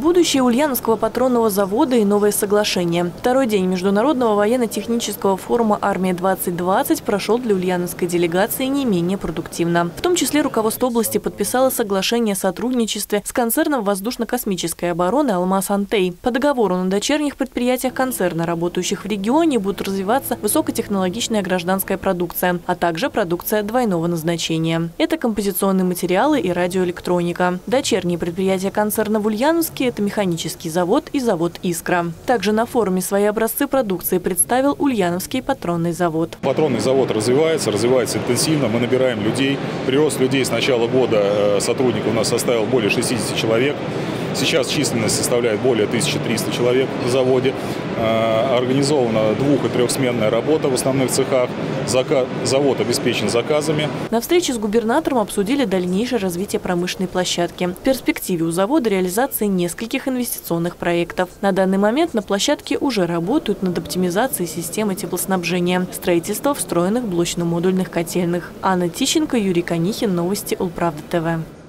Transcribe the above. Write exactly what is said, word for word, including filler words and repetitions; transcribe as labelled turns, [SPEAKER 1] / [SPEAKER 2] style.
[SPEAKER 1] Будущее Ульяновского патронного завода и новое соглашение. Второй день Международного военно-технического форума «Армия-двадцать двадцать» прошел для ульяновской делегации не менее продуктивно. В том числе руководство области подписало соглашение о сотрудничестве с концерном воздушно-космической обороны «Алмаз-Антей». По договору на дочерних предприятиях концерна, работающих в регионе, будут развиваться высокотехнологичная гражданская продукция, а также продукция двойного назначения. Это композиционные материалы и радиоэлектроника. Дочерние предприятия концерна в Ульяновске – это механический завод и завод «Искра». Также на форуме свои образцы продукции представил Ульяновский патронный завод.
[SPEAKER 2] Патронный завод развивается, развивается интенсивно. Мы набираем людей. Прирост людей с начала года сотрудников у нас составил более шестидесяти человек. Сейчас численность составляет более тысячи трёхсот человек на заводе. Организована двух- и трехсменная работа в основных цехах. Завод обеспечен заказами.
[SPEAKER 1] На встрече с губернатором обсудили дальнейшее развитие промышленной площадки. В перспективе у завода реализации нескольких инвестиционных проектов. На данный момент на площадке уже работают над оптимизацией системы теплоснабжения, строительство встроенных блочно-модульных котельных. Анна Тищенко, Юрий Конихин. Новости Улправда ТВ.